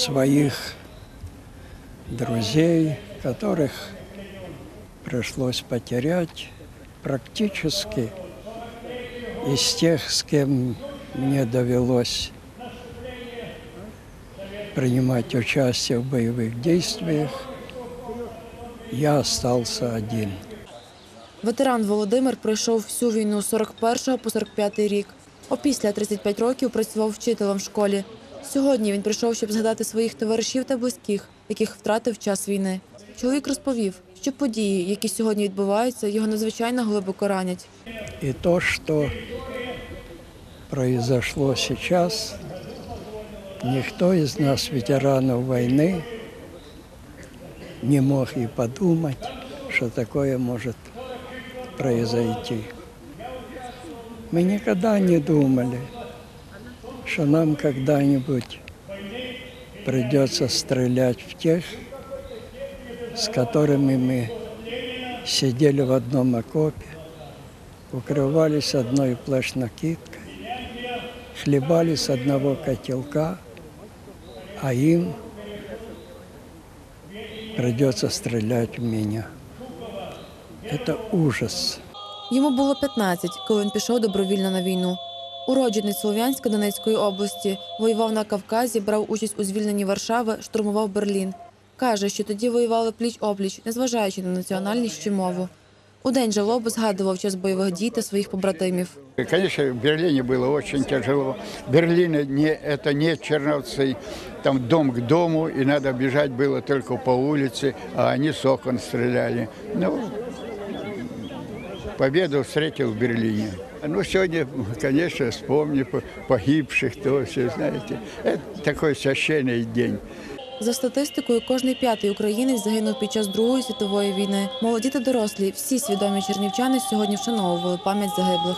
своих друзей, которых пришлось потерять, практически из тех, с кем мне довелось принимать участие в боевых действиях, я остался один. Ветеран Володимир пройшов всю війну з 41-го по 45-й рік. Опісля 35 років працював вчителем в школі. Сьогодні він прийшов, щоб згадати своїх товаришів та близьких, яких втратив в час війни. Чоловік розповів, що події, які сьогодні відбуваються, його надзвичайно глибоко ранять. И то, что произошло сейчас, никто из нас, ветеранов войны, не мог и подумать, что такое может произойти. Мы никогда не думали, что нам когда-нибудь придется стрелять в тех, с которыми мы сидели в одном окопе, укрывались одной плащ-накидкой, хлебали с одного котелка, а им придется стрелять в меня. Это ужас. Йому було 15, коли він пішов добровільно на війну. Уродженець Слов'янська Донецької області, воював на Кавказі, брав участь у звільненні Варшави, штурмував Берлін. Каже, що тоді воювали пліч-опліч, незважаючи на національність чи мову. У день жалоби згадував час бойових дій та своїх побратимів. Конечно, в Берлине было очень тяжело. Берлин это не Черновцы, там дом к дому, и надо бежать было только по улице, а они с окон стреляли. Ну, победу встретил в Берлине. Ну, сегодня, конечно, вспомни погибших, то все, знаете. Это такой священный день. За статистикою, кожний п'ятий українець загинув під час Другої світової війни. Молоді та дорослі, всі свідомі чернівчани сьогодні вшановували пам'ять загиблих.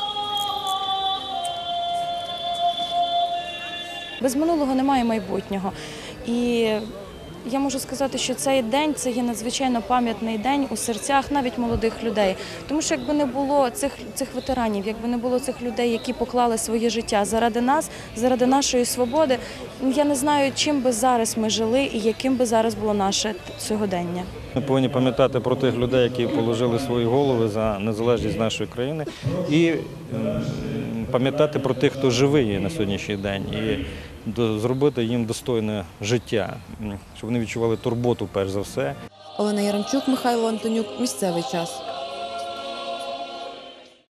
Без минулого немає майбутнього. І я можу сказати, що цей день – це є надзвичайно пам'ятний день у серцях навіть молодих людей. Тому що якби не було цих ветеранів, якби не було цих людей, які поклали своє життя заради нас, заради нашої свободи, я не знаю, чим би зараз ми жили і яким би зараз було наше сьогодення. Ми повинні пам'ятати про тих людей, які положили свої голови за незалежність нашої країни, і пам'ятати про тих, хто живий на сьогоднішній день, і зробити їм достойне життя, щоб вони відчували турботу перш за все. Олена Яремчук, Михайло Антонюк. Місцевий час.